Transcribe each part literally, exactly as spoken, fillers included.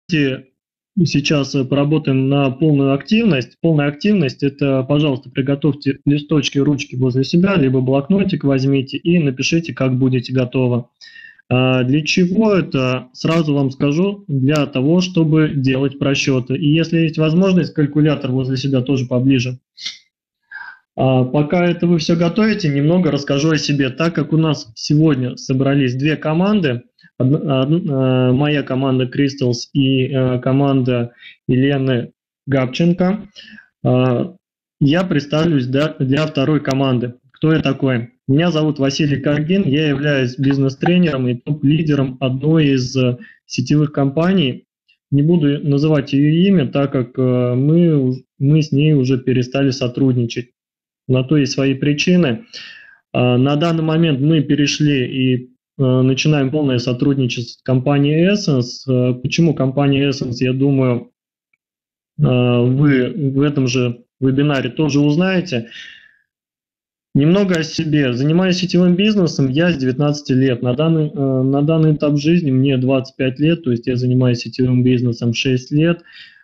сейчас э, поработаем на полную активность. Полная активность – это, пожалуйста, приготовьте листочки, ручки возле себя, либо блокнотик возьмите и напишите, как будете готовы. А для чего это? Сразу вам скажу, для того, чтобы делать просчеты. И если есть возможность, калькулятор возле себя тоже поближе. А пока это вы все готовите, немного расскажу о себе. Так как у нас сегодня собрались две команды, одна, одна, моя команда Crystals и э, команда Елены Габченко, э, я представлюсь для, для второй команды. Кто я такой? Меня зовут Василий Каргин, я являюсь бизнес-тренером и топ-лидером одной из э, сетевых компаний. Не буду называть ее имя, так как э, мы, мы с ней уже перестали сотрудничать. На то есть свои причины. На данный момент мы перешли и начинаем полное сотрудничество с компанией Essence. Почему компания Essence, я думаю, вы в этом же вебинаре тоже узнаете. Немного о себе. Занимаюсь сетевым бизнесом я с девятнадцати лет. На данный, на данный этап жизни мне двадцать пять лет, то есть я занимаюсь сетевым бизнесом шесть лет.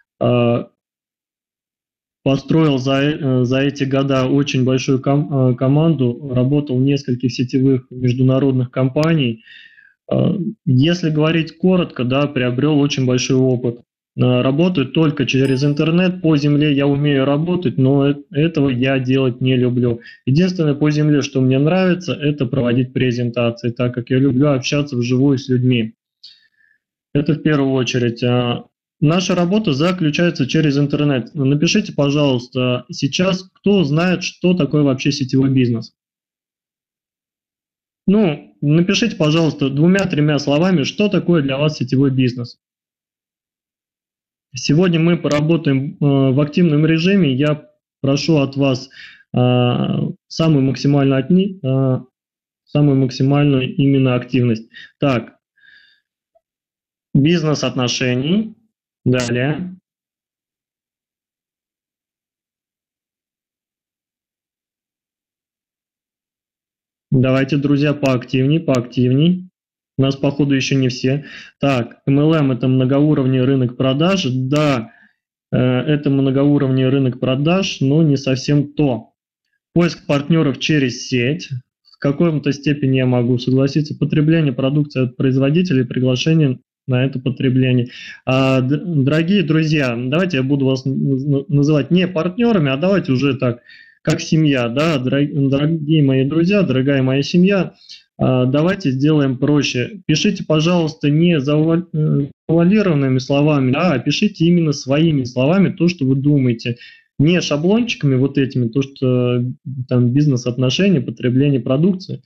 Построил за, за эти года очень большую ком, команду, работал в нескольких сетевых международных компаний. Если говорить коротко, да, приобрел очень большой опыт. Работаю только через интернет, по земле я умею работать, но этого я делать не люблю. Единственное по земле, что мне нравится, это проводить презентации, так как я люблю общаться вживую с людьми. Это в первую очередь. Наша работа заключается через интернет. Напишите, пожалуйста, сейчас, кто знает, что такое вообще сетевой бизнес. Ну, напишите, пожалуйста, двумя-тремя словами, что такое для вас сетевой бизнес. Сегодня мы поработаем в активном режиме. Я прошу от вас самую максимальную, самую максимальную именно активность. Так, бизнес отношений. Далее. Давайте, друзья, поактивней, поактивней. У нас, походу, еще не все. Так, эм эл эм – это многоуровневый рынок продаж. Да, это многоуровневый рынок продаж, но не совсем то. Поиск партнеров через сеть. В какой-то степени я могу согласиться. Потребление продукции от производителей, приглашение на это потребление. А, дорогие друзья, давайте я буду вас называть не партнерами, а давайте уже так, как семья, да, дорогие мои друзья, дорогая моя семья, давайте сделаем проще. Пишите, пожалуйста, не завуалированными словами, а пишите именно своими словами то, что вы думаете. Не шаблончиками вот этими, то, что там бизнес-отношения, потребление продукции.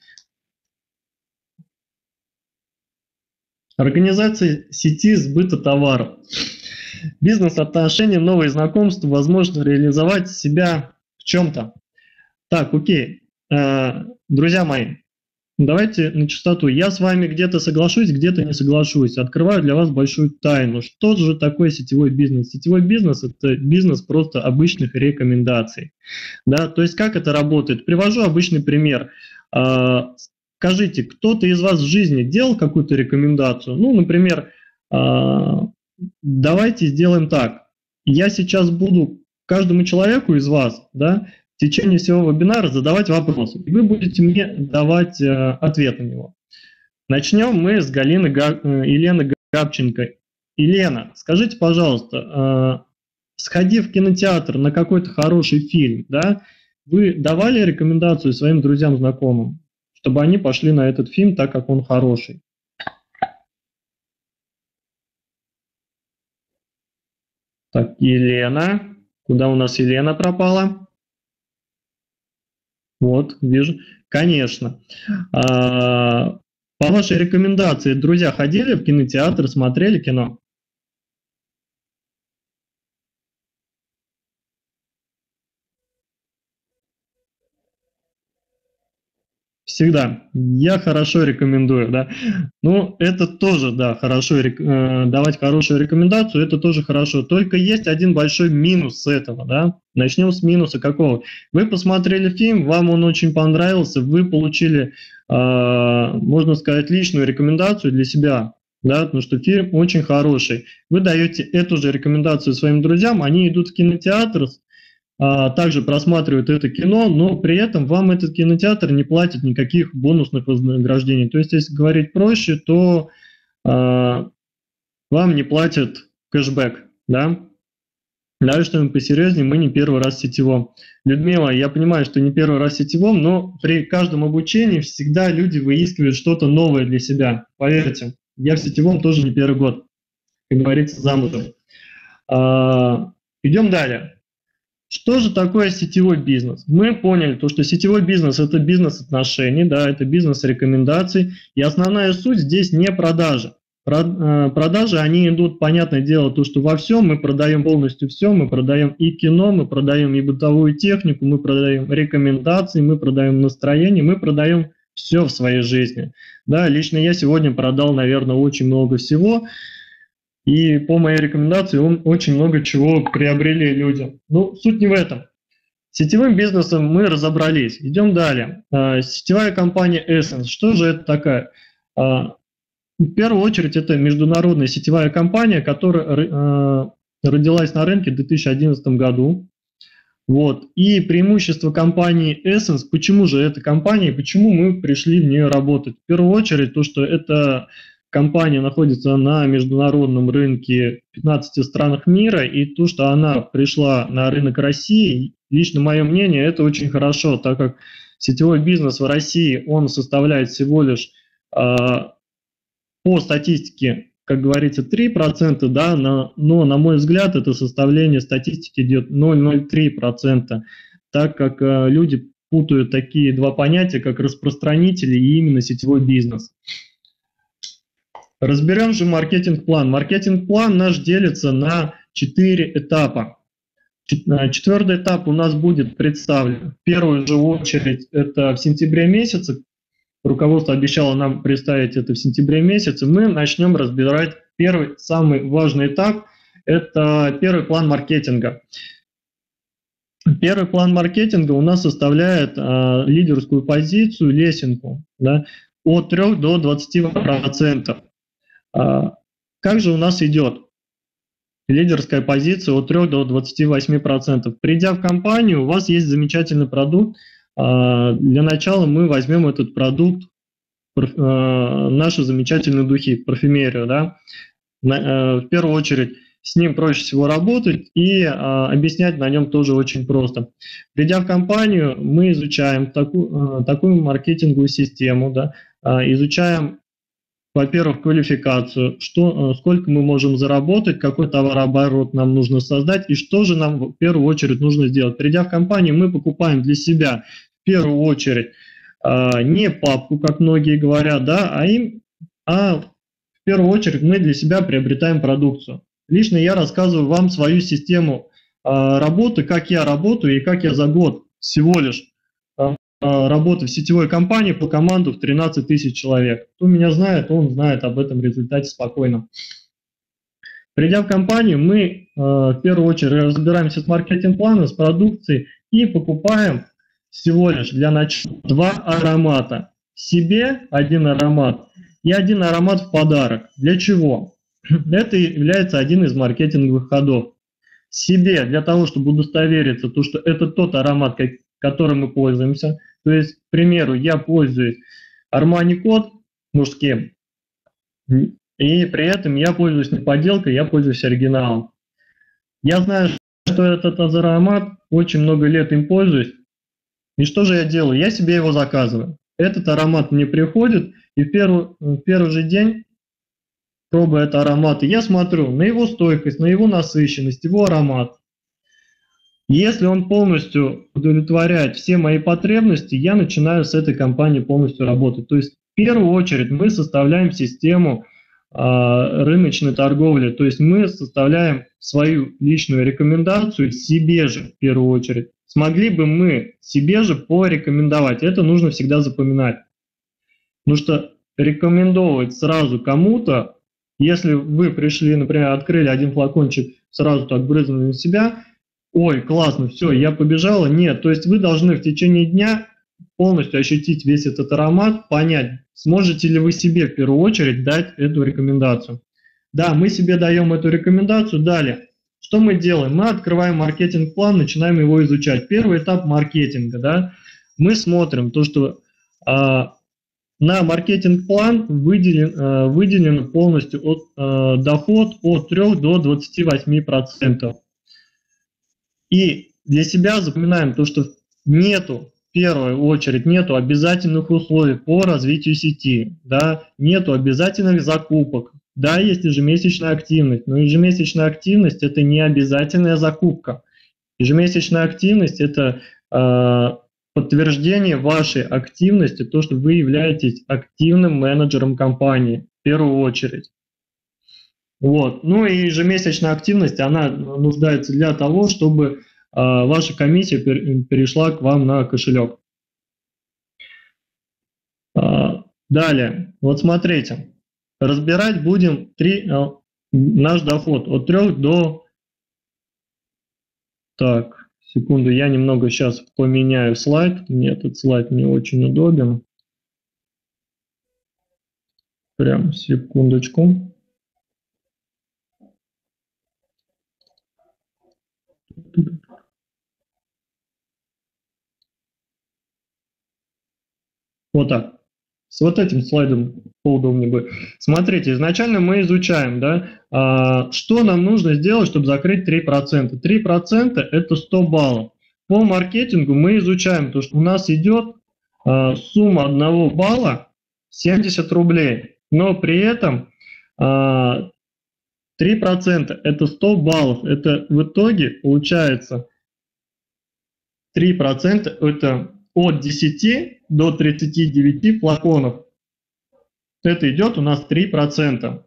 Организация сети сбыта товаров. Бизнес-отношения, новые знакомства, возможно реализовать себя в чем-то. Так, окей. Друзья мои, давайте на чистоту. Я с вами где-то соглашусь, где-то не соглашусь. Открываю для вас большую тайну. Что же такое сетевой бизнес? Сетевой бизнес – это бизнес просто обычных рекомендаций. Да? То есть как это работает? Привожу обычный пример. Скажите, кто-то из вас в жизни делал какую-то рекомендацию? Ну, например, давайте сделаем так. Я сейчас буду каждому человеку из вас, да, в течение всего вебинара задавать вопрос. И вы будете мне давать ответ на него. Начнем мы с Галины Габ... Елены Габченко. Елена, скажите, пожалуйста, сходив в кинотеатр на какой-то хороший фильм, да, вы давали рекомендацию своим друзьям, знакомым, чтобы они пошли на этот фильм, так как он хороший? Так, Елена. Куда у нас Елена пропала? Вот, вижу. Конечно. А, по вашей рекомендации, друзья ходили в кинотеатр, смотрели кино? Всегда. Я хорошо рекомендую, да. Ну, это тоже, да, хорошо, э, давать хорошую рекомендацию, это тоже хорошо. Только есть один большой минус с этого, да. Начнем с минуса какого. Вы посмотрели фильм, вам он очень понравился, вы получили, э, можно сказать, личную рекомендацию для себя. да, потому что фильм очень хороший. Вы даете эту же рекомендацию своим друзьям, они идут в кинотеатр, а, также просматривают это кино, но при этом вам этот кинотеатр не платит никаких бонусных вознаграждений. То есть, если говорить проще, то а, вам не платят кэшбэк, да. Давай что-нибудь посерьезнее, мы не первый раз в сетевом. Людмила, я понимаю, что не первый раз в сетевом, но при каждом обучении всегда люди выискивают что-то новое для себя. Поверьте, я в сетевом тоже не первый год, как говорится, замужем. А, идем далее. Что же такое сетевой бизнес? Мы поняли, то, что сетевой бизнес – это бизнес отношений, да, это бизнес рекомендаций, и основная суть здесь не продажа. Продажи, они идут, понятное дело, то, что во всем мы продаем полностью все, мы продаем и кино, мы продаем и бытовую технику, мы продаем рекомендации, мы продаем настроение, мы продаем все в своей жизни. Да, лично я сегодня продал, наверное, очень много всего, и по моей рекомендации он очень много чего приобрели люди. Ну, суть не в этом. С сетевым бизнесом мы разобрались. Идем далее. Сетевая компания Essence. Что же это такая? В первую очередь, это международная сетевая компания, которая э, родилась на рынке в две тысячи одиннадцатом году. Вот. И преимущество компании Essence, почему же эта компания, почему мы пришли в нее работать? В первую очередь, то, что эта компания находится на международном рынке в пятнадцати странах мира, и то, что она пришла на рынок России, лично мое мнение, это очень хорошо, так как сетевой бизнес в России, он составляет всего лишь... Э, по статистике, как говорится, три процента, да, но, но на мой взгляд это составление статистики идет ноль целых ноль три процента, так как э, люди путают такие два понятия, как распространители и именно сетевой бизнес. Разберем же маркетинг-план. Маркетинг-план наш делится на четыре этапа. Четвертый этап у нас будет представлен. В первую же очередь это в сентябре месяце. Руководство обещало нам представить это в сентябре месяце. Мы начнем разбирать первый, самый важный этап. Это первый план маркетинга. Первый план маркетинга у нас составляет э, лидерскую позицию, лесенку, да, от трёх до двадцати процентов. А, как же у нас идет лидерская позиция от трёх до двадцати восьми процентов? Придя в компанию, у вас есть замечательный продукт. Для начала мы возьмем этот продукт, наши замечательные духи, парфюмерию, да. В первую очередь с ним проще всего работать, и объяснять на нем тоже очень просто. Придя в компанию, мы изучаем такую, такую маркетинговую систему, да, изучаем, во-первых, квалификацию, что, сколько мы можем заработать, какой товарооборот нам нужно создать и что же нам в первую очередь нужно сделать. Придя в компанию, мы покупаем для себя в первую очередь не папку, как многие говорят, да, а, им, а в первую очередь мы для себя приобретаем продукцию. Лично я рассказываю вам свою систему работы, как я работаю и как я за год всего лишь работы в сетевой компании по команду в тринадцать тысяч человек. Кто меня знает, он знает об этом результате спокойно. Придя в компанию, мы э, в первую очередь разбираемся с маркетинг-планом, с продукцией и покупаем всего лишь для начала два аромата. Себе один аромат и один аромат в подарок. Для чего? Это является один из маркетинговых ходов. Себе для того, чтобы удостовериться, то, что это тот аромат, которым мы пользуемся. То есть, к примеру, я пользуюсь Armani Code мужским, и при этом я пользуюсь не подделкой, я пользуюсь оригиналом. Я знаю, что этот аромат, очень много лет им пользуюсь. И что же я делаю? Я себе его заказываю. Этот аромат мне приходит, и в первый, в первый же день, пробуя этот аромат, я смотрю на его стойкость, на его насыщенность, его аромат. Если он полностью удовлетворяет все мои потребности, я начинаю с этой компанией полностью работать. То есть в первую очередь мы составляем систему э, рыночной торговли, то есть мы составляем свою личную рекомендацию себе же в первую очередь. Смогли бы мы себе же порекомендовать, это нужно всегда запоминать. Потому что рекомендовать сразу кому-то, если вы пришли, например, открыли один флакончик, сразу так брызнули на себя, ой, классно, все, я побежала. Нет, то есть вы должны в течение дня полностью ощутить весь этот аромат, понять, сможете ли вы себе в первую очередь дать эту рекомендацию. Да, мы себе даем эту рекомендацию. Далее, что мы делаем? Мы открываем маркетинг-план, начинаем его изучать. Первый этап маркетинга, да, мы смотрим то, что а, на маркетинг-план выделен, а, выделен полностью от, а, доход от трёх до двадцати восьми процентов. И для себя запоминаем то, что нету, в первую очередь, нету обязательных условий по развитию сети, да, нету обязательных закупок. Да, есть ежемесячная активность, но ежемесячная активность – это не обязательная закупка. Ежемесячная активность – это э, подтверждение вашей активности, то, что вы являетесь активным менеджером компании, в первую очередь. Вот. Ну и ежемесячная активность, она нуждается для того, чтобы э, ваша комиссия пер, перешла к вам на кошелек. Э, далее, вот смотрите. Разбирать будем три, э, наш доход от трёх до... Так, секунду, я немного сейчас поменяю слайд. Мне этот слайд не очень удобен. Прям секундочку. Вот так. С вот этим слайдом поудобнее бы. Смотрите, изначально мы изучаем, да, а, что нам нужно сделать, чтобы закрыть три процента. три процента это сто баллов. По маркетингу мы изучаем то, что у нас идет а, сумма одного балла семьдесят рублей, но при этом а, три процента это сто баллов. Это в итоге получается три процента это от десяти до тридцати девяти флаконов. Это идет у нас три процента.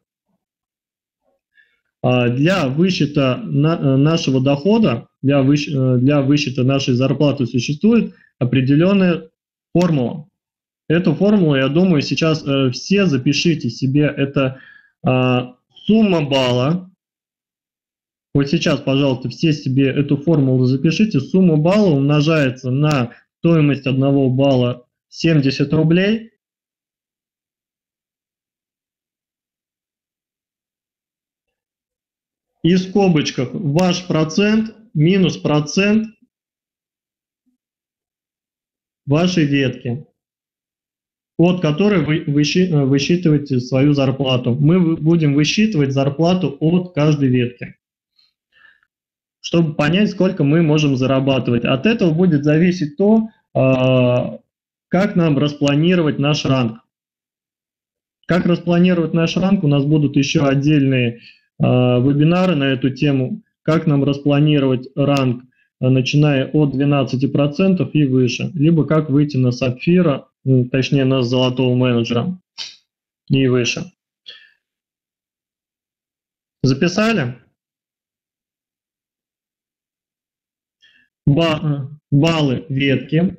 Для высчета нашего дохода, для, выщ... для высчета нашей зарплаты существует определенная формула. Эту формулу, я думаю, сейчас все запишите себе. Это сумма балла. Вот сейчас, пожалуйста, все себе эту формулу запишите. Сумма балла умножается на стоимость одного балла семьдесят рублей. И в скобочках ваш процент минус процент вашей ветки, от которой вы высчитываете свою зарплату. Мы будем высчитывать зарплату от каждой ветки, чтобы понять, сколько мы можем зарабатывать. От этого будет зависеть то, как нам распланировать наш ранг. Как распланировать наш ранг, у нас будут еще отдельные вебинары на эту тему, как нам распланировать ранг, начиная от двенадцати процентов и выше, либо как выйти на сапфира, точнее на золотого менеджера и выше. Записали? Баллы ветки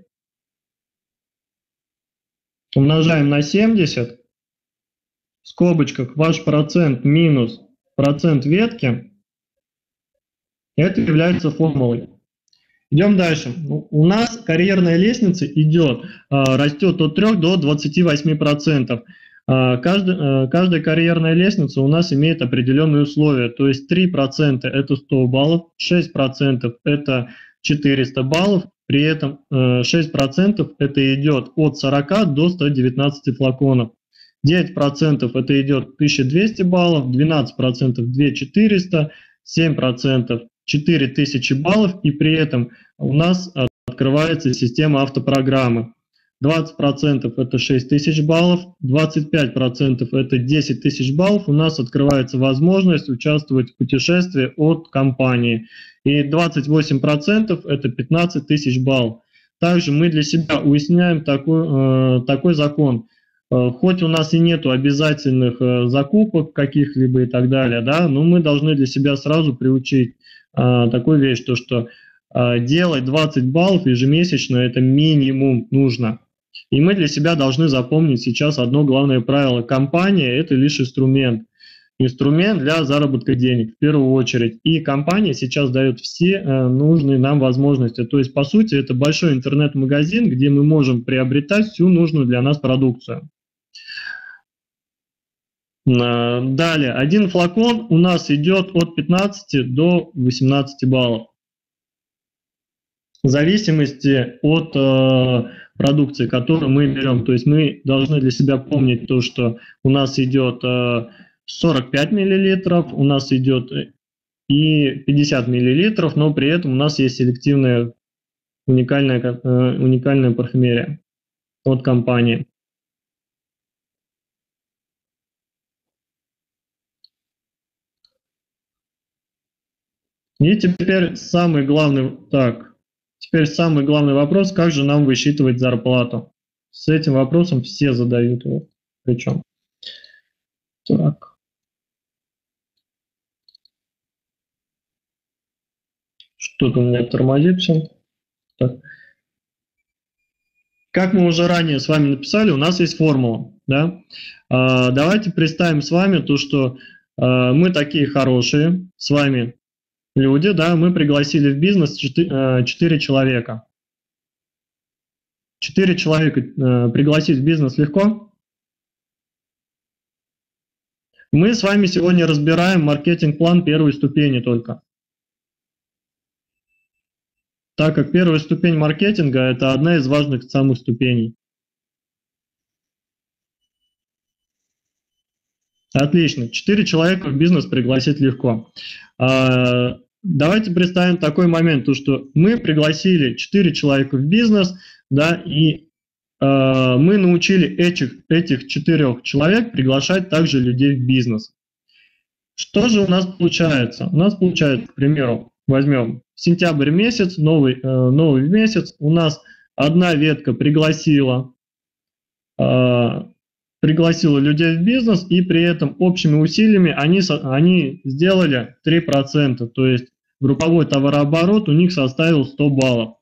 умножаем на семьдесят, в скобочках ваш процент минус процент ветки, это является формулой. Идем дальше. У нас карьерная лестница идет, растет от трёх до двадцати восьми процентов. Каждая, каждая карьерная лестница у нас имеет определенные условия, то есть три процента это сто баллов, шесть процентов это четыреста баллов, при этом шесть процентов это идет от сорока до ста девятнадцати флаконов. девять процентов это идет тысяча двести баллов, двенадцать процентов две тысячи четыреста, семь процентов четыре тысячи баллов, и при этом у нас открывается система автопрограммы. двадцать процентов это шесть тысяч баллов, двадцать пять процентов это десять тысяч баллов, у нас открывается возможность участвовать в путешествии от компании. И двадцать восемь процентов это пятнадцать тысяч баллов. Также мы для себя уясняем такой, э, такой закон. Хоть у нас и нету обязательных закупок каких-либо и так далее, да, но мы должны для себя сразу приучить а, такую вещь, то что а, делать двадцать баллов ежемесячно это минимум нужно. И мы для себя должны запомнить сейчас одно главное правило. Компания это лишь инструмент. инструмент для заработка денег в первую очередь. И компания сейчас дает все э, нужные нам возможности. То есть, по сути, это большой интернет-магазин, где мы можем приобретать всю нужную для нас продукцию. Э, далее, один флакон у нас идет от пятнадцати до восемнадцати баллов. В зависимости от э, продукции, которую мы берем. То есть мы должны для себя помнить то, что у нас идет э, сорок пять миллилитров, у нас идет и пятьдесят миллилитров, но при этом у нас есть селективная уникальная, э, уникальная парфюмерия от компании. И теперь самый главный, так, теперь самый главный вопрос, как же нам высчитывать зарплату? С этим вопросом все задают его, причем. Так. Что-то у меня тормозит все. Так. Как мы уже ранее с вами написали, у нас есть формула. Да? А, давайте представим с вами то, что а, мы такие хорошие с вами люди, да, мы пригласили в бизнес четыре человека. четыре человека э, пригласить в бизнес легко? Мы с вами сегодня разбираем маркетинг-план первой ступени только. Так как первая ступень маркетинга – это одна из важных самых ступеней. Отлично. четыре человека в бизнес пригласить легко. А, давайте представим такой момент, то, что мы пригласили четыре человека в бизнес, да, и а, мы научили этих, этих четырех человек приглашать также людей в бизнес. Что же у нас получается? У нас получается, к примеру, возьмем сентябрь месяц, новый, э, новый месяц, у нас одна ветка пригласила, э, пригласила людей в бизнес, и при этом общими усилиями они, они сделали три процента, то есть групповой товарооборот у них составил сто баллов.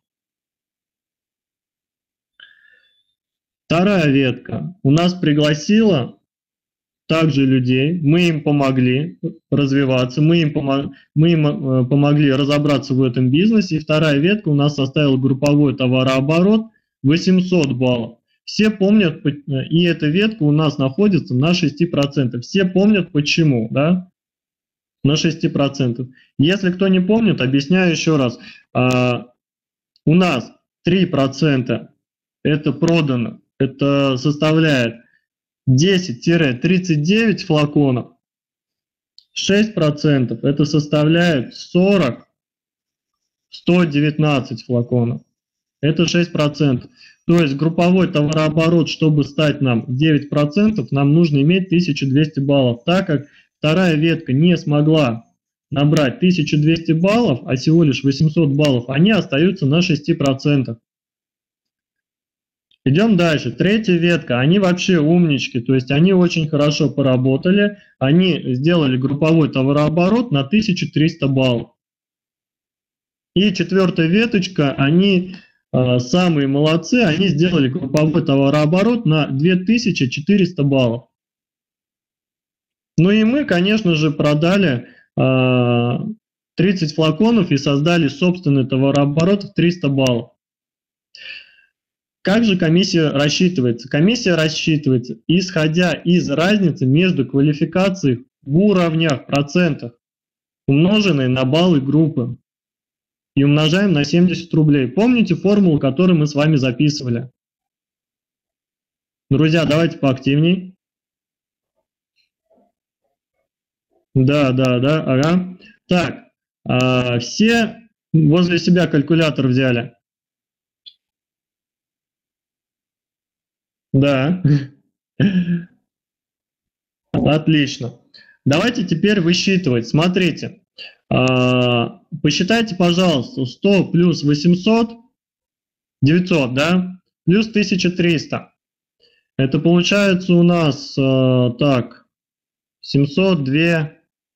Вторая ветка у нас пригласила также людей, мы им помогли развиваться, мы им, помог, мы им э, помогли разобраться в этом бизнесе. И вторая ветка у нас составила групповой товарооборот восемьсот баллов. Все помнят, и эта ветка у нас находится на шести процентах. Все помнят почему, да? На шести процентах. Если кто не помнит, объясняю еще раз. А, у нас три процента это продано, это составляет десять-тридцать девять флаконов, шесть процентов это составляет сорок сто девятнадцать флаконов, это шесть процентов. То есть групповой товарооборот, чтобы стать нам девять процентов, нам нужно иметь тысячу двести баллов, так как вторая ветка не смогла набрать тысячу двести баллов, а всего лишь восемьсот баллов, они остаются на шести процентах. Идем дальше. Третья ветка, они вообще умнички, то есть они очень хорошо поработали, они сделали групповой товарооборот на тысячу триста баллов. И четвертая веточка, они э, самые молодцы, они сделали групповой товарооборот на две тысячи четыреста баллов. Ну и мы, конечно же, продали э, тридцать флаконов и создали собственный товарооборот в триста баллов. Как же комиссия рассчитывается? Комиссия рассчитывается, исходя из разницы между квалификацией в уровнях, процентах, умноженной на баллы группы. И умножаем на семьдесят рублей. Помните формулу, которую мы с вами записывали? Друзья, давайте поактивней. Да, да, да, ага. Так, а, все возле себя калькулятор взяли? Да. Отлично. Давайте теперь высчитывать. Смотрите. Посчитайте, пожалуйста, сто плюс восемьсот, девятьсот, да? Плюс тысяча триста. Это получается у нас так, семьсот, два,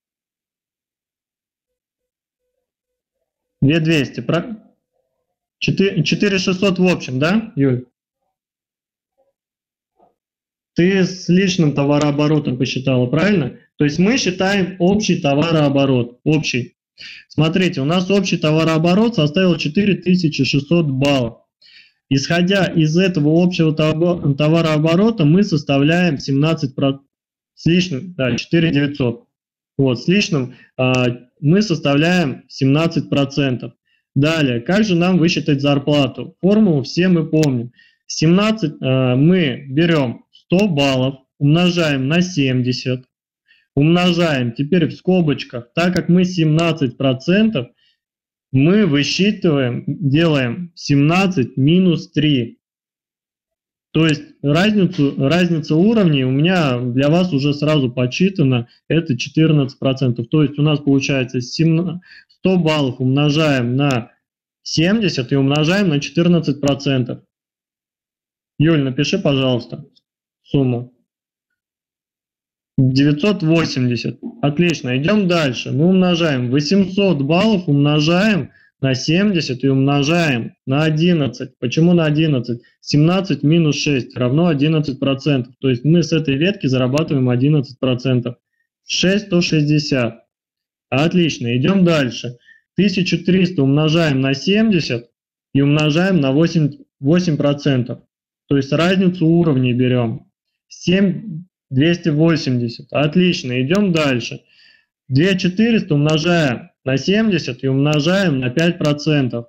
две двести. четыре тысячи шестьсот в общем, да, Юль? Ты с личным товарооборотом посчитала, правильно? То есть мы считаем общий товарооборот. Общий. Смотрите, у нас общий товарооборот составил четыре тысячи шестьсот баллов. Исходя из этого общего товарооборота мы составляем семнадцать процентов с лишним, да, четыре тысячи девятьсот. Вот, с лишним а, мы составляем семнадцать процентов. Далее, как же нам высчитать зарплату? Формулу все мы помним. семнадцать а, мы берем сто баллов, умножаем на семьдесят, умножаем теперь в скобочках, так как мы семнадцать процентов, мы высчитываем, делаем семнадцать минус три. То есть разницу, разница уровней у меня для вас уже сразу подсчитана, это четырнадцать процентов. То есть у нас получается сто баллов умножаем на семьдесят и умножаем на четырнадцать процентов. Юль, напиши, пожалуйста, сумму. девятьсот восемьдесят. Отлично, идем дальше. Мы умножаем восемьсот баллов, умножаем на семьдесят и умножаем на одиннадцать. Почему на одиннадцать? семнадцать минус шесть равно одиннадцать процентов. То есть мы с этой ветки зарабатываем одиннадцать процентов. шесть сто шестьдесят. Отлично, идем дальше. тысячу триста умножаем на семьдесят и умножаем на восемь процентов. То есть разницу уровней берем. семь тысяч двести восемьдесят. Отлично, идем дальше. две тысячи четыреста умножаем на семьдесят и умножаем на пять процентов.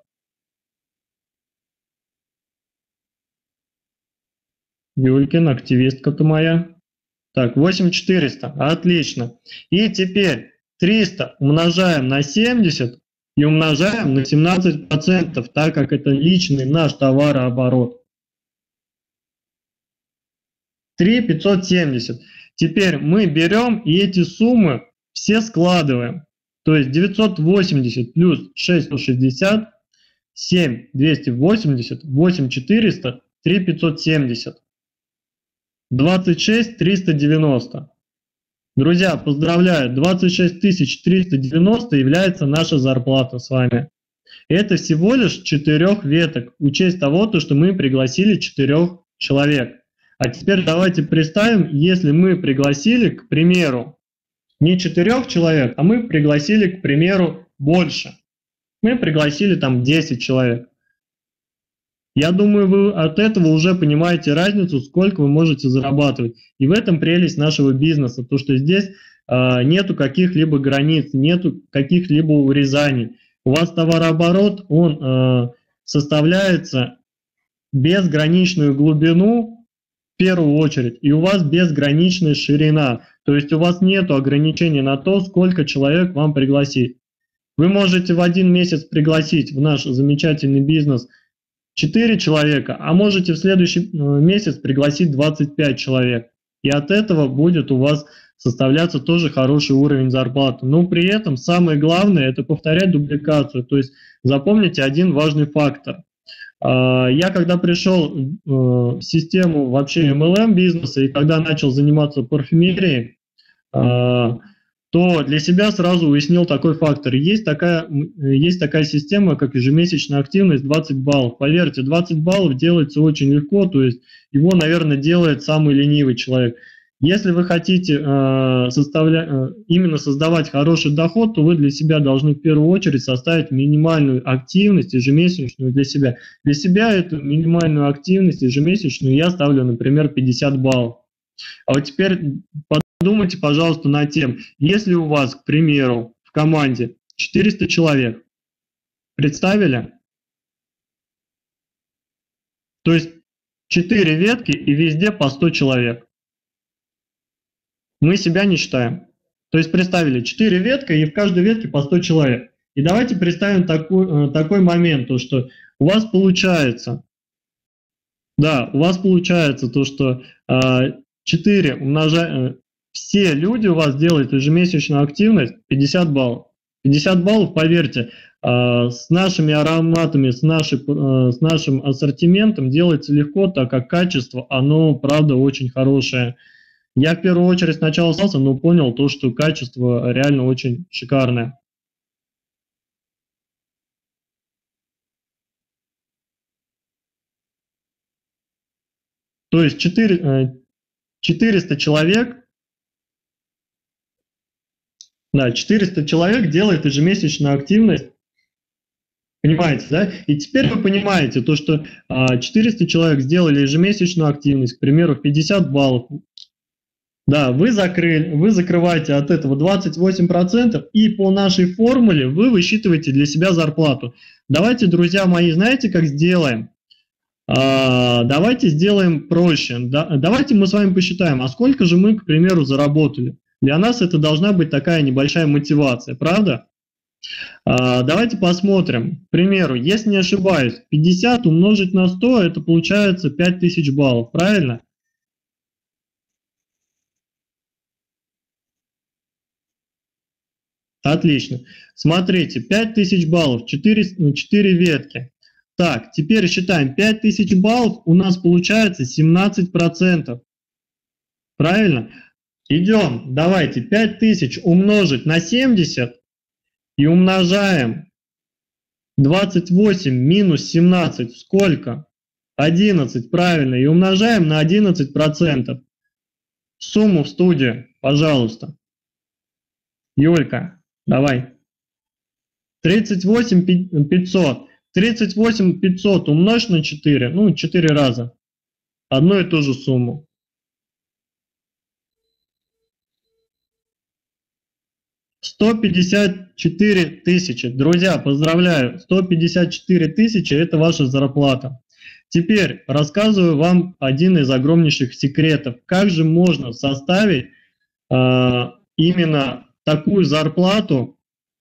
Юлькин, активистка-то моя. Так, восемь тысяч четыреста. Отлично. И теперь триста умножаем на семьдесят и умножаем на семнадцать процентов, так как это личный наш товарооборот. три тысячи пятьсот семьдесят. Теперь мы берем и эти суммы все складываем. То есть девятьсот восемьдесят плюс шесть сто шестьдесят, семь тысяч двести восемьдесят, восемь тысяч четыреста, три тысячи пятьсот семьдесят. двадцать шесть тысяч триста девяносто. Друзья, поздравляю, двадцать шесть тысяч триста девяносто является наша зарплата с вами. Это всего лишь четырех веток, учесть того, что мы пригласили четырех человек. А теперь давайте представим, если мы пригласили, к примеру, не четырех человек, а мы пригласили, к примеру, больше. Мы пригласили там десять человек. Я думаю, вы от этого уже понимаете разницу, сколько вы можете зарабатывать. И в этом прелесть нашего бизнеса, то что здесь э, нету каких-либо границ, нету каких-либо урезаний. У вас товарооборот, он э, составляется безграничную глубину, в первую очередь, и у вас безграничная ширина, то есть у вас нет ограничений на то, сколько человек вам пригласить. Вы можете в один месяц пригласить в наш замечательный бизнес четыре человека, а можете в следующий месяц пригласить двадцать пять человек, и от этого будет у вас составляться тоже хороший уровень зарплаты. Но при этом самое главное – это повторять дубликацию, то есть запомните один важный фактор. Я когда пришел в систему вообще эм эл эм бизнеса и когда начал заниматься парфюмерией, то для себя сразу уяснил такой фактор. Есть такая, есть такая система, как ежемесячная активность двадцать баллов. Поверьте, двадцать баллов делается очень легко, то есть его, наверное, делает самый ленивый человек. Если вы хотите э, составлять, э, именно создавать хороший доход, то вы для себя должны в первую очередь составить минимальную активность ежемесячную для себя. Для себя эту минимальную активность ежемесячную я ставлю, например, пятьдесят баллов. А вот теперь подумайте, пожалуйста, над тем, если у вас, к примеру, в команде четыреста человек, представили? То есть четыре ветки и везде по сто человек. Мы себя не считаем. То есть представили четыре ветки и в каждой ветке по сто человек. И давайте представим такой, такой момент, то что у вас получается, да, у вас получается то, что четыре умножая, все люди у вас делают ежемесячную активность пятьдесят баллов. пятьдесят баллов, поверьте, с нашими ароматами, с, нашей, с нашим ассортиментом делается легко, так как качество, оно, правда, очень хорошее. Я в первую очередь сначала остался, но понял то, что качество реально очень шикарное. То есть четыреста человек Да, четыреста человек делает ежемесячную активность. Понимаете, да? И теперь вы понимаете, то, что а, четыреста человек сделали ежемесячную активность, к примеру, пятьдесят баллов. Да, вы закрыли, вы закрываете от этого двадцать восемь процентов, и по нашей формуле вы высчитываете для себя зарплату. Давайте, друзья мои, знаете, как сделаем? А, давайте сделаем проще. Да, давайте мы с вами посчитаем, а сколько же мы, к примеру, заработали. Для нас это должна быть такая небольшая мотивация, правда? А, давайте посмотрим. К примеру, если не ошибаюсь, пятьдесят умножить на сто, это получается пять тысяч баллов, правильно? Отлично. Смотрите, пять тысяч баллов, четыре, четыре ветки. Так, теперь считаем, пять тысяч баллов у нас получается семнадцать процентов. Правильно? Идем, давайте, пять тысяч умножить на семьдесят и умножаем двадцать восемь минус семнадцать. Сколько? одиннадцать, правильно. И умножаем на одиннадцать процентов. Сумму в студию, пожалуйста. Юлька, давай. тридцать восемь пятьсот. тридцать восемь пятьсот умножь на четыре, ну, четыре раза. Одну и ту же сумму. сто пятьдесят четыре тысячи. Друзья, поздравляю, сто пятьдесят четыре тысячи – это ваша зарплата. Теперь рассказываю вам один из огромнейших секретов. Как же можно составить э, именно такую зарплату,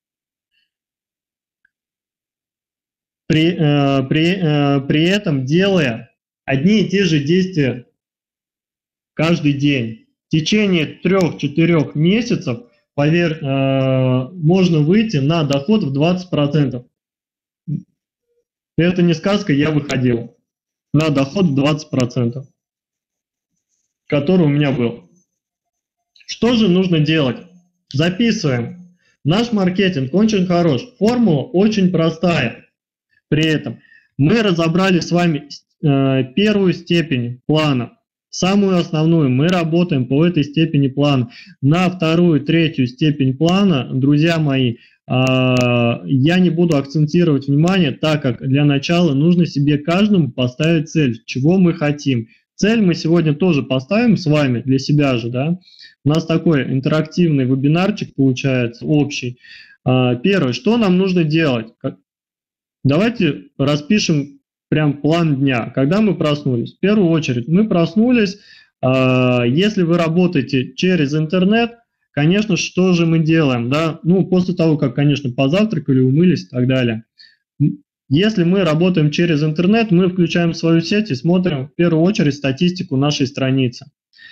при, э, при, э, при этом делая одни и те же действия каждый день. В течение трех-четырех месяцев, поверь, э, можно выйти на доход в двадцать процентов. Это не сказка, я выходил на доход в двадцать процентов, который у меня был. Что же нужно делать? Записываем. Наш маркетинг очень хорош, формула очень простая. При этом мы разобрали с вами э, первую степень плана. Самую основную, мы работаем по этой степени плана. На вторую, третью степень плана, друзья мои, э, я не буду акцентировать внимание, так как для начала нужно себе каждому поставить цель, чего мы хотим. Цель мы сегодня тоже поставим с вами, для себя же, да. У нас такой интерактивный вебинарчик получается, общий. Э, первое, что нам нужно делать? Давайте распишем прям план дня. Когда мы проснулись? В первую очередь мы проснулись. Если вы работаете через интернет, конечно, что же мы делаем? Да? Ну, после того, как, конечно, позавтракали, умылись и так далее. Если мы работаем через интернет, мы включаем свою сеть и смотрим в первую очередь статистику нашей страницы.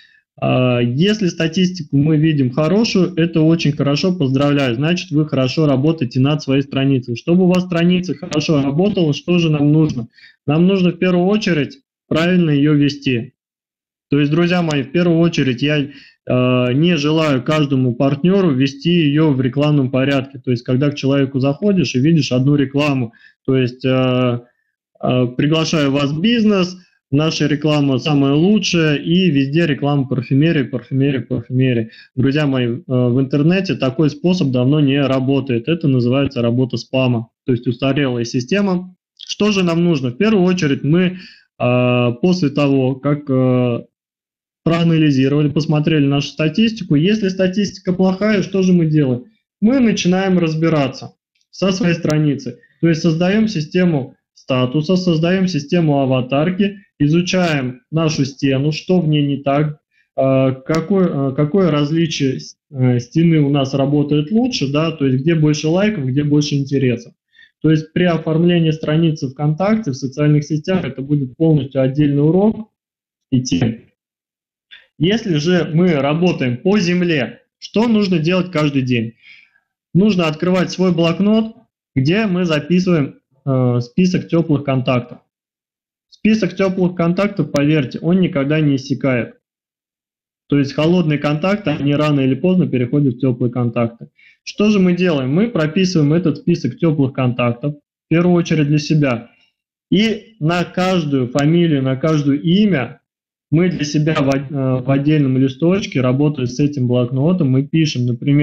Если статистику мы видим хорошую, это очень хорошо, поздравляю, значит вы хорошо работаете над своей страницей. Чтобы у вас страница хорошо работала, что же нам нужно? Нам нужно в первую очередь правильно ее вести. То есть, друзья мои, в первую очередь я э, не желаю каждому партнеру вести ее в рекламном порядке. То есть, когда к человеку заходишь и видишь одну рекламу, то есть э, э, приглашаю вас в бизнес, наша реклама самая лучшая, и везде реклама парфюмерии, парфюмерии, парфюмерии. Друзья мои, в интернете такой способ давно не работает. Это называется работа спама, то есть устарелая система. Что же нам нужно? В первую очередь мы после того, как проанализировали, посмотрели нашу статистику, если статистика плохая, что же мы делаем? Мы начинаем разбираться со своей страницы, то есть создаем систему статуса, создаем систему аватарки, изучаем нашу стену, что в ней не так, какое, какое различие стены у нас работает лучше, да, то есть где больше лайков, где больше интересов. То есть при оформлении страницы ВКонтакте, в социальных сетях, это будет полностью отдельный урок идти. Если же мы работаем по земле, что нужно делать каждый день? Нужно открывать свой блокнот, где мы записываем э, список теплых контактов. Список теплых контактов, поверьте, он никогда не иссякает. То есть холодные контакты, они рано или поздно переходят в теплые контакты. Что же мы делаем? Мы прописываем этот список теплых контактов, в первую очередь для себя. И на каждую фамилию, на каждое имя мы для себя в, в отдельном листочке, работая с этим блокнотом, мы пишем, например,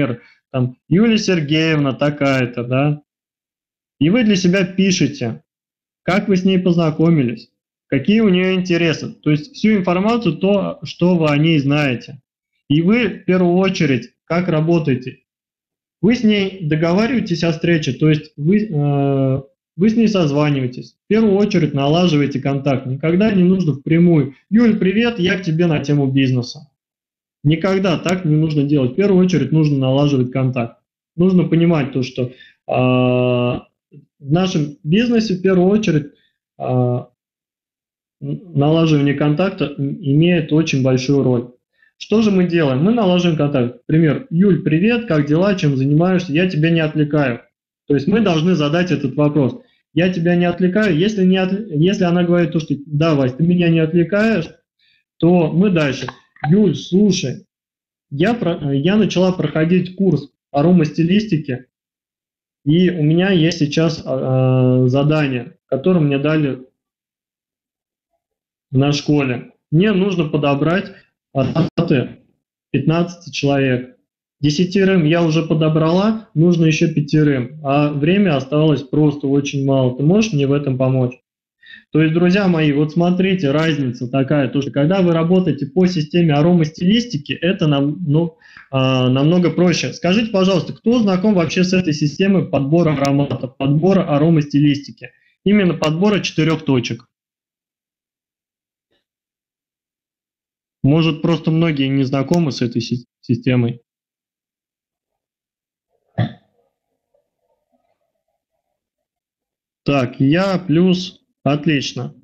там, Юлия Сергеевна такая-то, да, и вы для себя пишете, как вы с ней познакомились, какие у нее интересы, то есть всю информацию, то, что вы о ней знаете. И вы в первую очередь, как работаете, вы с ней договариваетесь о встрече, то есть вы, э, вы с ней созваниваетесь, в первую очередь налаживаете контакт. Никогда не нужно впрямую: Юль, привет, я к тебе на тему бизнеса. Никогда так не нужно делать. В первую очередь нужно налаживать контакт. Нужно понимать то, что э, в нашем бизнесе в первую очередь э, налаживание контакта имеет очень большую роль. Что же мы делаем? Мы налаживаем контакт. Например: Юль, привет, как дела, чем занимаешься? Я тебя не отвлекаю. То есть мы должны задать этот вопрос. Я тебя не отвлекаю. Если, не от... Если она говорит то, что да, Вась, ты меня не отвлекаешь, то мы дальше. Юль, слушай, я, про... я начала проходить курс аромастилистики, и у меня есть сейчас э, задание, которое мне дали на школе. Мне нужно подобрать ароматы пятнадцать человек. Десятерым я уже подобрала, нужно еще пятерым, а время осталось просто очень мало. Ты можешь мне в этом помочь? То есть, друзья мои, вот смотрите, разница такая, то что когда вы работаете по системе аромастилистики, это нам, ну, а, намного проще. Скажите, пожалуйста, кто знаком вообще с этой системой подбора ароматов, подбора аромастилистики? Именно подбора четырех точек. Может, просто многие не знакомы с этой системой. Так, я плюс, отлично.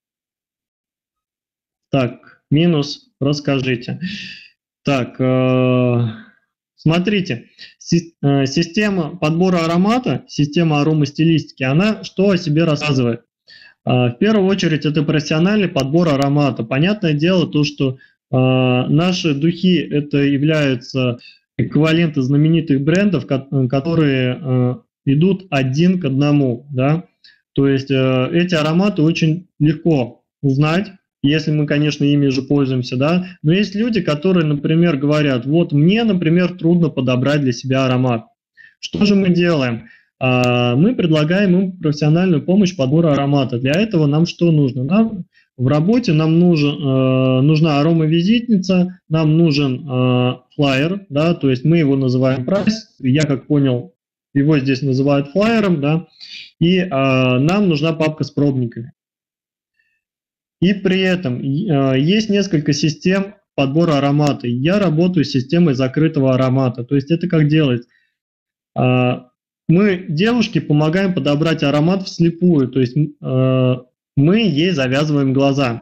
Так, минус, расскажите. Так, э, смотрите, си, э, система подбора аромата, система аромастилистики, она что о себе рассказывает? Э, в первую очередь это профессиональный подбор аромата. Понятное дело то, что наши духи это являются эквиваленты знаменитых брендов, которые идут один к одному, да, то есть эти ароматы очень легко узнать, если мы, конечно, ими же пользуемся, да, но есть люди, которые, например, говорят: вот мне, например, трудно подобрать для себя аромат. Что же мы делаем? Мы предлагаем им профессиональную помощь подбора аромата. Для этого нам что нужно? Нам в работе нам нужен, э, нужна аромавизитница, нам нужен э, флаер, да, то есть мы его называем прайс, я как понял, его здесь называют флаером, да, и э, нам нужна папка с пробниками. И при этом э, есть несколько систем подбора аромата. Я работаю с системой закрытого аромата, то есть это как делать? Э, мы девушке помогаем подобрать аромат вслепую, то есть э, мы ей завязываем глаза.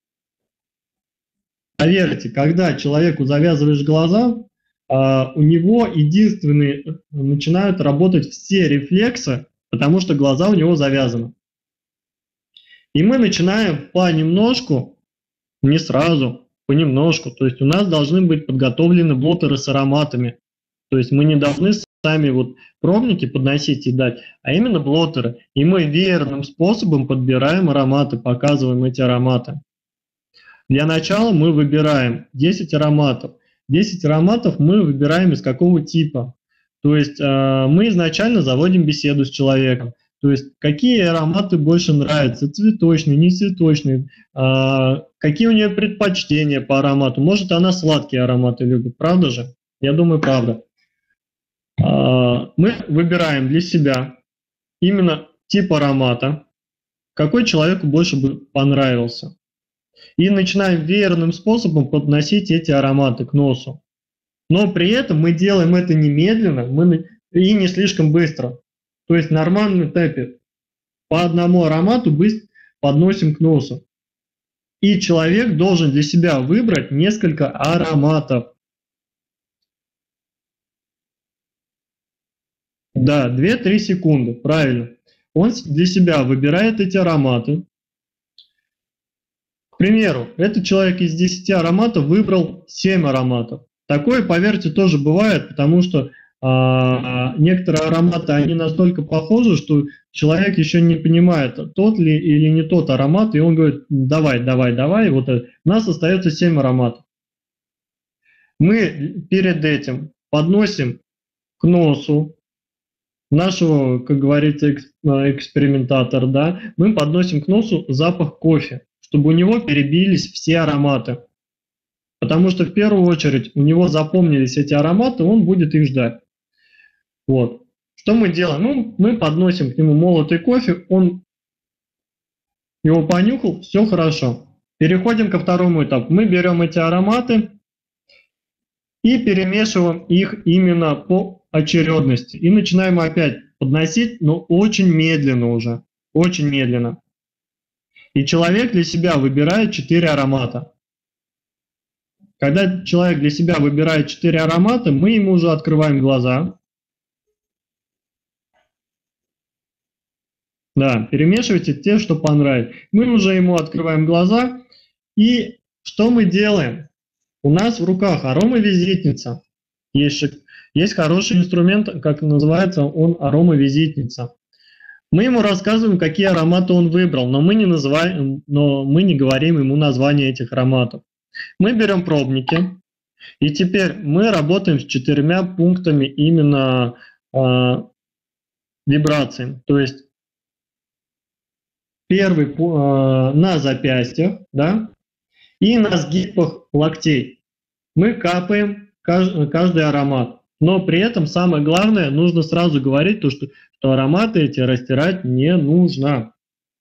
Поверьте, когда человеку завязываешь глаза, у него единственные начинают работать все рефлексы, потому что глаза у него завязаны. И мы начинаем понемножку, не сразу, понемножку. То есть у нас должны быть подготовлены блотеры с ароматами. То есть мы не должны сами вот пробники подносить и дать, а именно блотеры. И мы веерным способом подбираем ароматы, показываем эти ароматы. Для начала мы выбираем десять ароматов. десять ароматов мы выбираем из какого типа. То есть э, мы изначально заводим беседу с человеком. То есть какие ароматы больше нравятся, цветочные, не цветочные, э, какие у нее предпочтения по аромату. Может, она сладкие ароматы любит, правда же? Я думаю, правда. Мы выбираем для себя именно тип аромата, какой человеку больше бы понравился. И начинаем веерным способом подносить эти ароматы к носу. Но при этом мы делаем это немедленно мы, и не слишком быстро. То есть в нормальном темпе по одному аромату быстро подносим к носу. И человек должен для себя выбрать несколько ароматов. Да, две-три секунды, правильно. Он для себя выбирает эти ароматы. К примеру, этот человек из десяти ароматов выбрал семь ароматов. Такое, поверьте, тоже бывает, потому что а, некоторые ароматы, они настолько похожи, что человек еще не понимает, тот ли или не тот аромат, и он говорит: давай, давай, давай. Вот это. У нас остается семь ароматов. Мы перед этим подносим к носу нашего, как говорится, экспериментатора, да, мы подносим к носу запах кофе, чтобы у него перебились все ароматы. Потому что в первую очередь у него запомнились эти ароматы, он будет их ждать. Вот. Что мы делаем? Ну, мы подносим к нему молотый кофе, он его понюхал, все хорошо. Переходим ко второму этапу. Мы берем эти ароматы и перемешиваем их именно по очередности. И начинаем опять подносить, но очень медленно уже. Очень медленно. И человек для себя выбирает четыре аромата. Когда человек для себя выбирает четыре аромата, мы ему уже открываем глаза. Да, перемешивайте те, что понравится. Мы уже ему открываем глаза. И что мы делаем? У нас в руках аромавизитница. Есть, есть хороший инструмент, как называется он, аромавизитница. Мы ему рассказываем, какие ароматы он выбрал, но мы не называем, но мы не говорим ему название этих ароматов. Мы берем пробники, и теперь мы работаем с четырьмя пунктами именно э, вибраций. То есть первый э, на запястьях, да, и на сгибах локтей. Мы капаем каждый, каждый аромат. Но при этом самое главное, нужно сразу говорить, то, что, что ароматы эти растирать не нужно.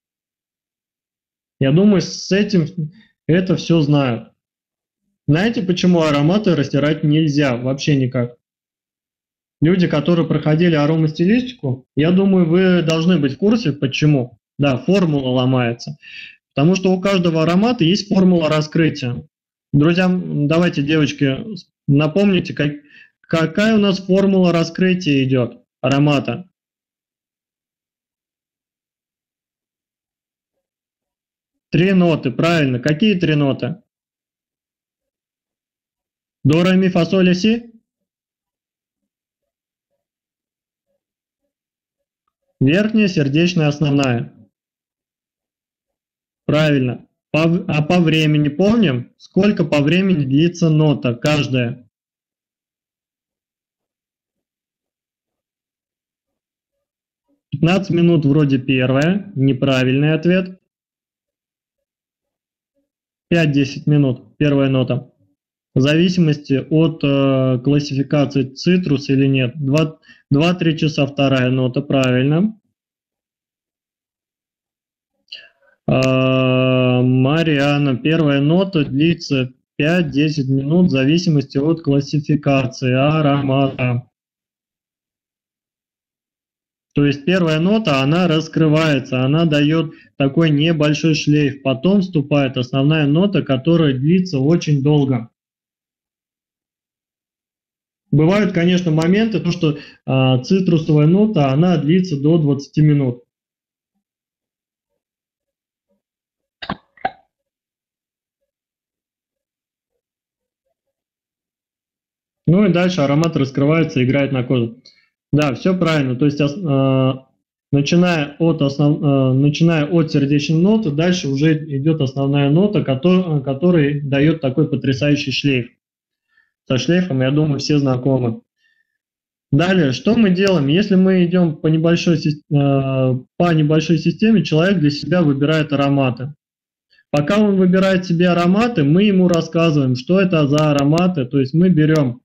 Я думаю, с этим это все знают. Знаете, почему ароматы растирать нельзя? Вообще никак. Люди, которые проходили аромастилистику, я думаю, вы должны быть в курсе, почему. Да, формула ломается. Потому что у каждого аромата есть формула раскрытия. Друзья, давайте, девочки, напомните, как, какая у нас формула раскрытия идет аромата. Три ноты, правильно. Какие три ноты? До, ре, ми, фа, соль, ля, си? Верхняя, сердечная, основная. Правильно. По, а по времени помним, сколько по времени длится нота каждая? пятнадцать минут вроде первая, неправильный ответ. пять-десять минут, первая нота. В зависимости от э, классификации цитрус или нет. два-три часа вторая нота, правильно. Э, Мариана, первая нота длится пять-десять минут в зависимости от классификации аромата. То есть первая нота, она раскрывается, она дает такой небольшой шлейф. Потом вступает основная нота, которая длится очень долго. Бывают, конечно, моменты, то, что а, цитрусовая нота, она длится до двадцати минут. Ну и дальше аромат раскрывается, играет на коже. Да, все правильно. То есть, э, начиная, от основ, э, начиная от сердечной ноты, дальше уже идет основная нота, который, который дает такой потрясающий шлейф. Со шлейфом, я думаю, все знакомы. Далее, что мы делаем? Если мы идем по небольшой, э, по небольшой системе, человек для себя выбирает ароматы. Пока он выбирает себе ароматы, мы ему рассказываем, что это за ароматы. То есть мы берем,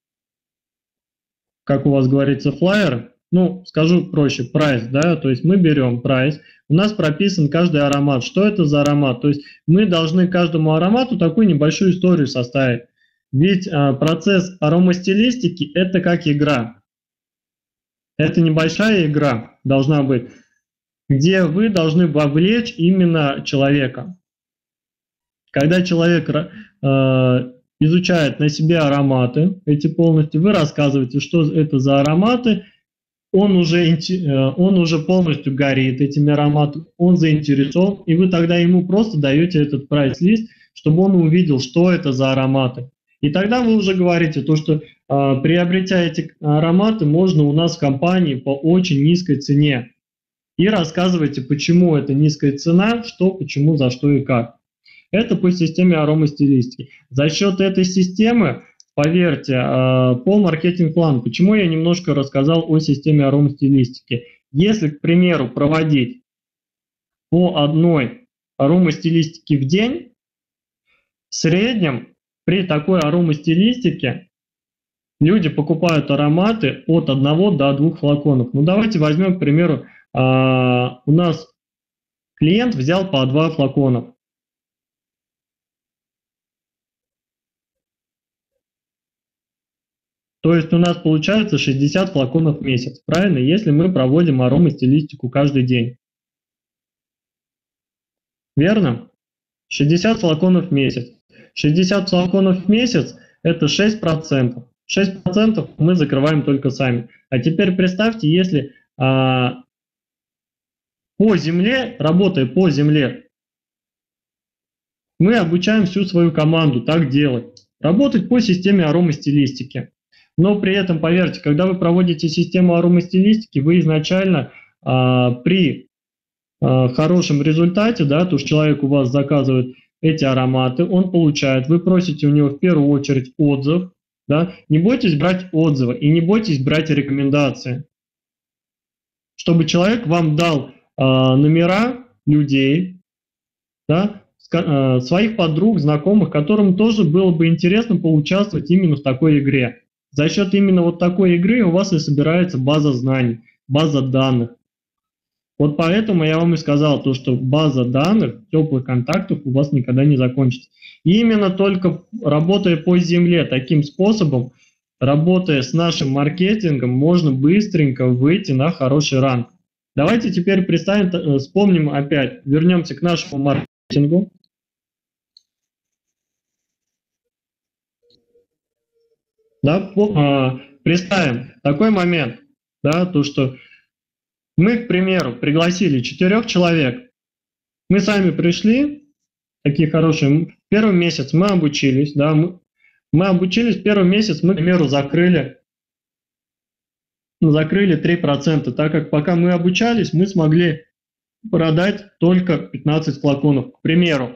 как у вас говорится, флайер, ну, скажу проще, прайс, да, то есть мы берем прайс, у нас прописан каждый аромат, что это за аромат, то есть мы должны каждому аромату такую небольшую историю составить, ведь а, процесс аромастилистики – это как игра, это небольшая игра должна быть, где вы должны вовлечь именно человека. Когда человек э, изучает на себе ароматы, эти полностью, вы рассказываете, что это за ароматы, он уже, он уже полностью горит этими ароматами, он заинтересован, и вы тогда ему просто даете этот прайс-лист, чтобы он увидел, что это за ароматы. И тогда вы уже говорите, то, что э, приобретя эти ароматы, можно у нас в компании по очень низкой цене. И рассказывайте, почему это низкая цена, что, почему, за что и как. Это по системе аромастилистики. За счет этой системы поверьте, а, по маркетинг-плану, почему я немножко рассказал о системе аромастилистики. Если, к примеру, проводить по одной аромастилистике в день, в среднем при такой аромастилистике люди покупают ароматы от одного до двух флаконов. Ну давайте возьмем, к примеру, а, у нас клиент взял по два флакона. То есть у нас получается шестьдесят флаконов в месяц, правильно? Если мы проводим аромастилистику каждый день. Верно? шестьдесят флаконов в месяц. шестьдесят флаконов в месяц – это шесть процентов. шесть процентов мы закрываем только сами. А теперь представьте, если а, по земле, работая по земле, мы обучаем всю свою команду так делать. Работать по системе аромастилистики. Но при этом, поверьте, когда вы проводите систему аромастилистики, вы изначально а, при а, хорошем результате, да, то, что человек у вас заказывает эти ароматы, он получает, вы просите у него в первую очередь отзыв, да, не бойтесь брать отзывы и не бойтесь брать рекомендации, чтобы человек вам дал а, номера людей, да, ска, а, своих подруг, знакомых, которым тоже было бы интересно поучаствовать именно в такой игре. За счет именно вот такой игры у вас и собирается база знаний, база данных. Вот поэтому я вам и сказал, то, что база данных, теплых контактов у вас никогда не закончится. И именно только работая по земле таким способом, работая с нашим маркетингом, можно быстренько выйти на хороший ранг. Давайте теперь представим, вспомним опять, вернемся к нашему маркетингу. Да, а, представим такой момент, да, то, что мы, к примеру, пригласили четырех человек, мы сами пришли, такие хорошие, первый месяц мы обучились, да, мы, мы обучились, первый месяц мы, к примеру, закрыли, закрыли три процента, так как пока мы обучались, мы смогли продать только пятнадцать флаконов, к примеру.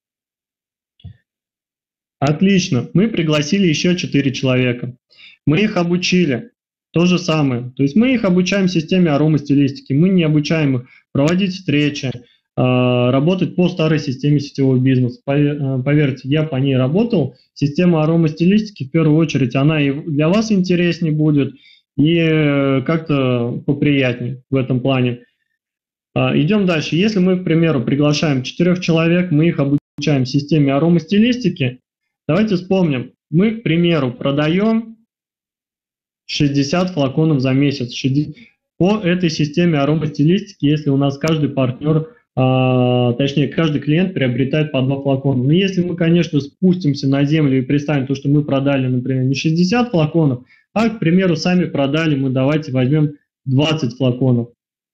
Отлично, мы пригласили еще четыре человека, мы их обучили, то же самое, то есть мы их обучаем системе аромастилистики, мы не обучаем их проводить встречи, работать по старой системе сетевого бизнеса. Поверьте, я по ней работал, система аромастилистики в первую очередь, она и для вас интереснее будет, и как-то поприятнее в этом плане. Идем дальше, если мы, к примеру, приглашаем четырех человек, мы их обучаем системе аромастилистики. Давайте вспомним, мы, к примеру, продаем шестьдесят флаконов за месяц. По этой системе аромастилистики, если у нас каждый партнер, а, точнее, каждый клиент приобретает по два флакона. Но если мы, конечно, спустимся на землю и представим то, что мы продали, например, не шестьдесят флаконов, а, к примеру, сами продали, мы давайте возьмем двадцать флаконов.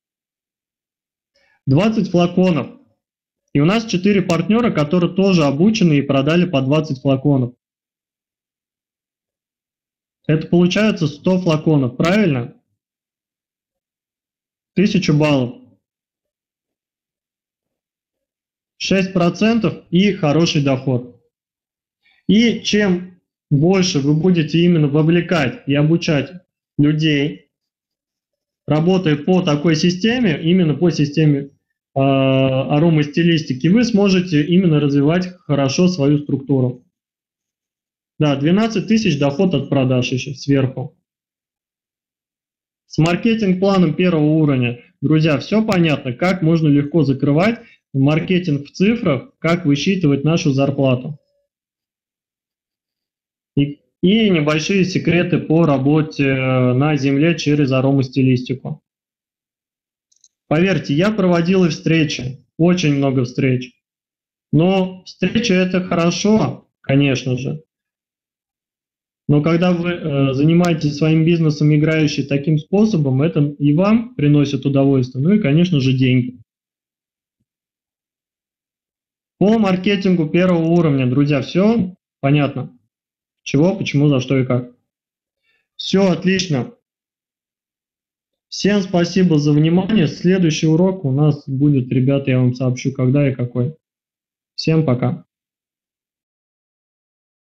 двадцать флаконов. И у нас четыре партнера, которые тоже обучены и продали по двадцать флаконов. Это получается сто флаконов, правильно? тысяча баллов. шесть процентов и хороший доход. И чем больше вы будете именно вовлекать и обучать людей, работая по такой системе, именно по системе аромастилистики, вы сможете именно развивать хорошо свою структуру. Да, двенадцать тысяч доход от продаж еще сверху. С маркетинг-планом первого уровня, друзья, все понятно, как можно легко закрывать маркетинг в цифрах, как высчитывать нашу зарплату. И, и небольшие секреты по работе на земле через аромастилистику. Поверьте, я проводил и встречи, очень много встреч. Но встречи это хорошо, конечно же. Но когда вы э, занимаетесь своим бизнесом, играющим таким способом, это и вам приносит удовольствие, ну и, конечно же, деньги. По маркетингу первого уровня, друзья, все понятно. Чего, почему, за что и как. Все отлично. Всем спасибо за внимание. Следующий урок у нас будет, ребята, я вам сообщу, когда и какой. Всем пока.